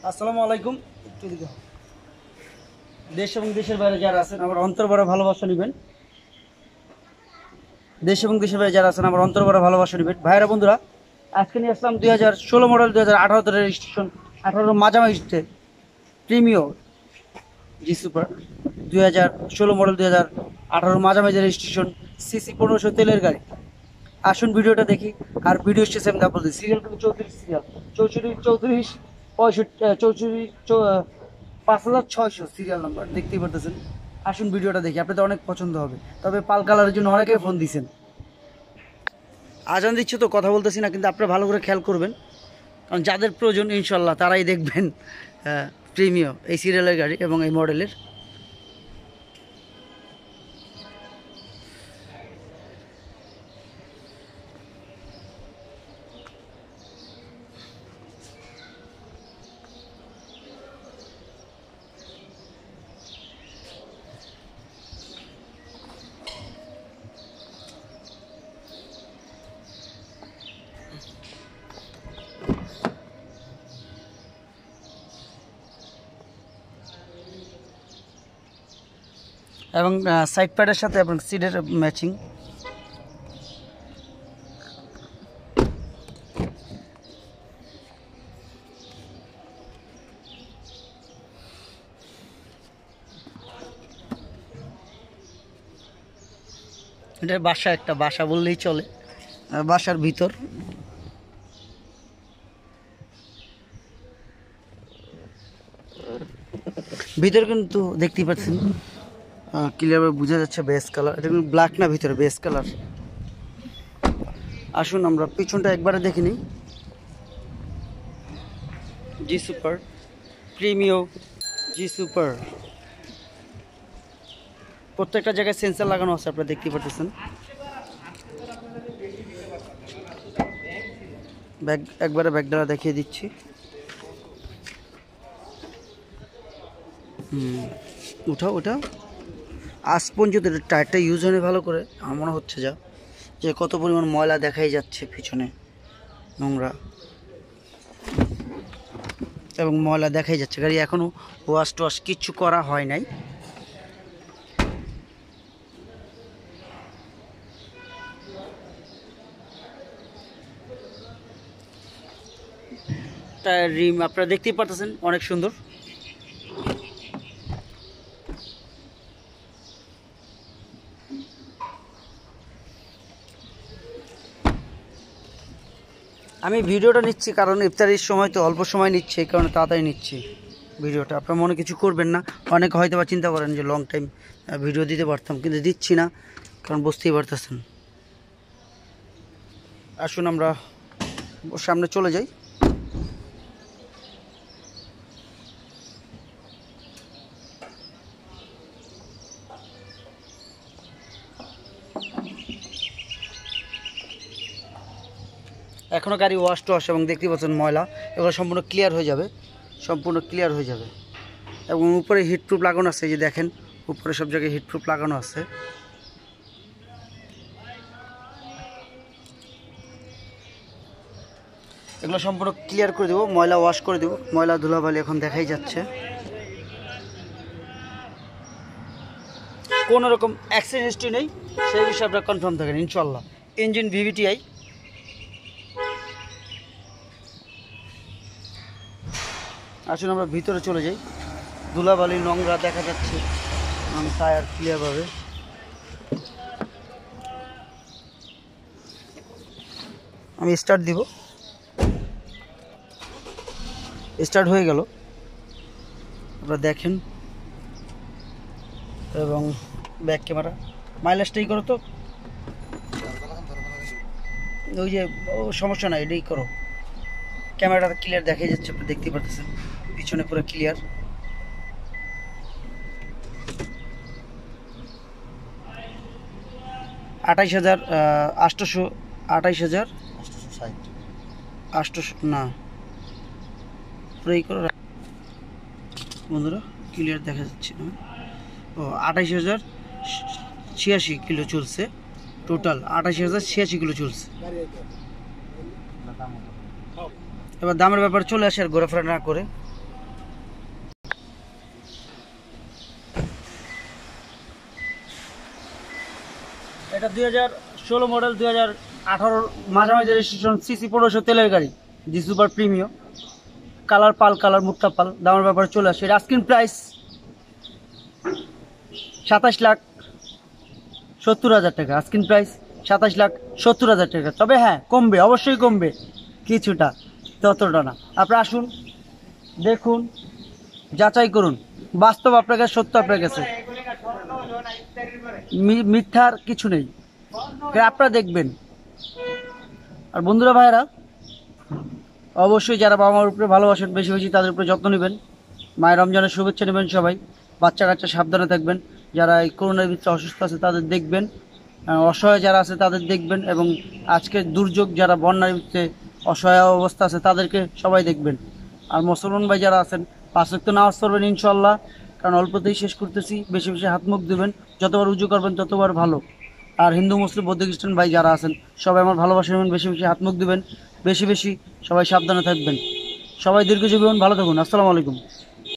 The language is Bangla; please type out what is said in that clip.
আসসালামু আলাইকুম। একটু দিকে দেশ এবং দেশের বাইরে যারা আছেন আমার অন্তর ভরা ভালোবাসা নেবেন। দেশ এবং দেশের বাইরে যারা আছেন আমার অন্তর ভরা ভালোবাসা নেবেন। ভাইরা বন্ধুরা, আজকে নিয়ে আসলাম 2016 মডেল 2018 রেজিস্ট্রেশন 18 মাঝামাঝিতে প্রিমিও জি সুপার 2016 মডেল 2018 মাঝামাঝি রেজিস্ট্রেশন সিসি 1500 তেলের গাড়ি। আসুন ভিডিওটা দেখি। আর ভিডিও শেষে আমি বলছি সিরিয়াল কিন্তু 34 সিরিয়াল 34 5600 সিরিয়াল নাম্বার দেখতেই পারতেছেন। আসুন ভিডিওটা দেখি, আপনাদের অনেক পছন্দ হবে। তবে পাল কালারের জন্য অনেকে ফোন দিয়েছেন। আজান দিচ্ছে তো কথা বলতেছি না, কিন্তু আপনারা ভালো করে খেয়াল করবেন, কারণ যাদের প্রয়োজন ইনশাল্লাহ তারাই দেখবেন প্রিমিও এই সিরিয়ালের গাড়ি এবং এই মডেলের। এবং সাইড প্যাডের সাথে এবং সিটের ম্যাচিং। এটা বাসা, একটা বাসা বললেই চলে, বাসার ভিতর। ভিতর কিন্তু দেখতেই পাচ্ছেন ক্লিয়ারভাবে বোঝা যাচ্ছে বেস কালার। এটা কিন্তু ব্ল্যাক না, ভিতরে বেস কালার। আসুন আমরা পিছনটা একবারে দেখে নিই। G super Premio G super, প্রত্যেকটা জায়গায় সেন্সার লাগানো আছে, আপনারা দেখতেই পাচ্ছেন। ব্যাগ একবারে ব্যাগডালা দেখিয়ে দিচ্ছি। উঠাও ওটা। আজ পর্যন্ত টায়ারটা ইউজ হয়নি ভালো করে, আমার মনে হচ্ছে যা যে কত পরিমাণ ময়লা দেখাই যাচ্ছে পিছনে, নোংরা এবং ময়লা দেখাই যাচ্ছে। গাড়ি এখনও ওয়াশ টোয়াশ কিচ্ছু করা হয় নাই। টায়ার রিম আপনারা দেখতেই পারতেছেন অনেক সুন্দর। আমি ভিডিওটা নিচ্ছি কারণ ইফতারির সময় তো অল্প সময় নিচ্ছে, এই কারণে তাড়াতাড়ি নিচ্ছি ভিডিওটা। আপনার মনে কিছু করবেন না, অনেকে হয়তো বা চিন্তা করেন যে লং টাইম ভিডিও দিতে পারতাম, কিন্তু দিচ্ছি না কারণ বুঝতেই পারতেছেন। আসুন আমরা সামনে চলে যাই। এখনও গাড়ি ওয়াশ টোয়াশ এবং দেখতেই পাচ্ছেন ময়লা, এগুলো সম্পূর্ণ ক্লিয়ার হয়ে যাবে, সম্পূর্ণ ক্লিয়ার হয়ে যাবে। এবং উপরে হিটপ্রুফ লাগানো আছে, এই যে দেখেন উপরে সব জায়গায় হিটপ্রুফ লাগানো আছে। এগুলো সম্পূর্ণ ক্লিয়ার করে দেবো, ময়লা ওয়াশ করে দেবো। ময়লা ধুলাবালি এখন দেখাই যাচ্ছে। কোনো রকম অ্যাক্সিডেন্ট হিস্ট্রি নেই, সেই বিষয়ে আপনারা কনফার্ম থাকেন ইনশাল্লাহ। Engine VVTI. আসুন আমরা ভিতরে চলে যাই। ধুলাবালি নোংরা দেখা যাচ্ছে, টায়ার ক্লিয়ারভাবে। আমি স্টার্ট দিব, স্টার্ট হয়ে গেল, আপনারা দেখেন। এবং ব্যাক ক্যামেরা মাইলেজটাই করো তো, ওই যে সমস্যা নাই, এটাই করো। ক্যামেরাটা ক্লিয়ার দেখা যাচ্ছে, আপনি দেখতে পাচ্ছেন পিছনে পুরো ক্লিয়ার। আঠাইশ হাজার 800 না পুরো এই করো বন্ধুরা, ক্লিয়ার দেখা যাচ্ছে না। ও 28,086 কিলো চলছে, টোটাল 28,086 কিলো চলছে। এবার দামের ব্যাপারে চলে আসে আর ঘোরাফেরা না করে। এটা 2016 মডেল 2018 মাঝামাঝি রেজিস্ট্রেশন সিসি 1500 তেলের গাড়ি G super premium colour pearl colour মুক্তা পাল দামের ব্যাপারে চলে আসে। এর আস্কিং প্রাইস 27,70,000 টাকা। আস্কিং প্রাইস 27,70,000 টাকা। তবে হ্যাঁ কমবে, অবশ্যই কমবে কিছুটা, ততটা না। আপনারা আসুন, দেখুন, যাচাই করুন, বাস্তব আপনার কাছে, সত্য আপনার কাছে, মিথ্যার কিছু নেই, আপনারা দেখবেন। আর বন্ধুরা ভাইরা অবশ্যই যারা বাবা মার উপরে ভালোবাসেন বেশি বেশি তাদের উপরে যত্ন নেবেন। মায়ের রমজানের শুভেচ্ছা নেবেন সবাই। বাচ্চা কাচ্চা সাবধানে থাকবেন। যারা এই করোনার ভিতরে অসুস্থ আছে তাদের দেখবেন, অসহায় যারা আছে তাদের দেখবেন, এবং আজকের দুর্যোগ যারা বন্যার ভিতরে অসহায় অবস্থা আছে তাদেরকে সবাই দেখবেন। আর মুসলমান ভাই যারা আছেন 5 ওয়াক্ত নামাজ পড়বেন ইনশাল্লাহ, কারণ অল্পতেই শেষ করতেছি। বেশি বেশি হাত মুখ দেবেন, যতবার উজু করবেন ততবার ভালো। আর হিন্দু মুসলিম বৌদ্ধ খ্রিস্টান ভাই যারা আছেন সবাই আমার ভালোবাসা নেবেন, বেশি বেশি হাত মুখ দেবেন, বেশি বেশি সবাই সাবধানে থাকবেন। সবাই দীর্ঘজীবী হন, ভালো থাকুন। আসসালামু আলাইকুম।